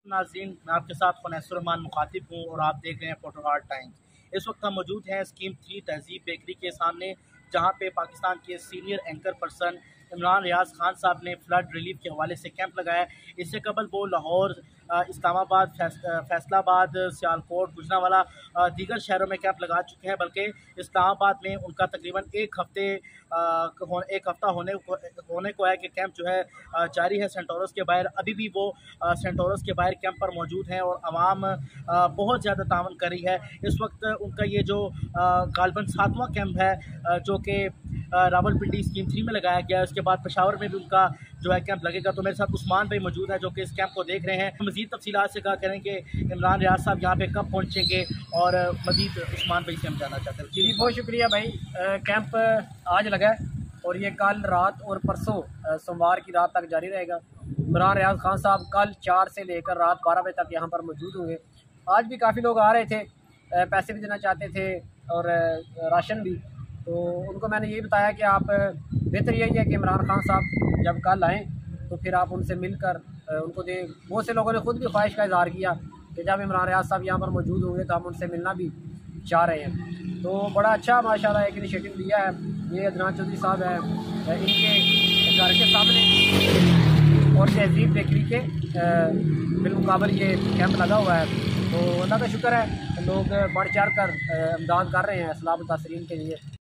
नाज़रीन, मैं आपके साथ खुनैसुर रहमान मुखातिब हूँ और आप देख रहे हैं फोटोहार्ट टाइम्स। इस वक्त हम मौजूद हैं स्कीम 3 तहज़ीब बेकरी के सामने, जहाँ पे पाकिस्तान के senior anchor person Imran Riaz Khan साहब ने फ्लड रिलीफ के हवाले से कैंप लगाया। इससे कबल वो लाहौर, इस्लामाबाद, फैसलाबाद, सियालकोट, गुजरांवाला दीगर शहरों में कैंप लगा चुके हैं। बल्कि इस्लामाबाद में उनका तकरीबन एक हफ़्ता होने को है कि कैंप जो है जारी है सेंटोरस के बाहर। अभी भी वो सेंटोरस के बाहर कैंप पर मौजूद हैं और आवाम बहुत ज़्यादा तावन कर रही है। इस वक्त उनका ये जो गालबन 7वां कैंप है जो कि रावलपिंडी स्कीम 3 में लगाया गया है, उसके बाद पेशावर में भी उनका जो है कैंप लगेगा। तो मेरे साथ उस्मान भाई मौजूद है जो कि इस कैंप को देख रहे हैं। मज़ीद तफसीलात से कहा करें कि इमरान रियाज साहब यहाँ पे कब पहुँचेंगे और मज़ीद उस्मान भाई से हम जानना चाहते हैं। जी बहुत शुक्रिया भाई। कैंप आज लगा है और ये कल रात और परसों सोमवार की रात तक जारी रहेगा। इमरान रियाज खान साहब कल 4 से लेकर रात 12 बजे तक यहाँ पर मौजूद होंगे। आज भी काफ़ी लोग आ रहे थे, पैसे भी देना चाहते थे और राशन भी। तो उनको मैंने यही बताया कि आप बेहतर यही है कि इमरान खान साहब जब कल आएँ तो फिर आप उनसे मिलकर उनको दें। बहुत से लोगों ने खुद भी ख्वाहिश का इज़हार किया कि जब इमरान रियाज साहब यहाँ पर मौजूद होंगे तो हम उनसे मिलना भी चाह रहे हैं। तो बड़ा अच्छा माशाल्लाह एक इनिशिएटिव लिया है। ये अदनान चौधरी साहब है, इनके घर के सामने और तहज़ीब बेकरी के बिलमुकाबल ये कैंप लगा हुआ है। तो अल्लाह का शुक्र है, लोग बढ़ चढ़ कर इमदाद कर रहे हैं इस्लाम मुतासरीन के लिए।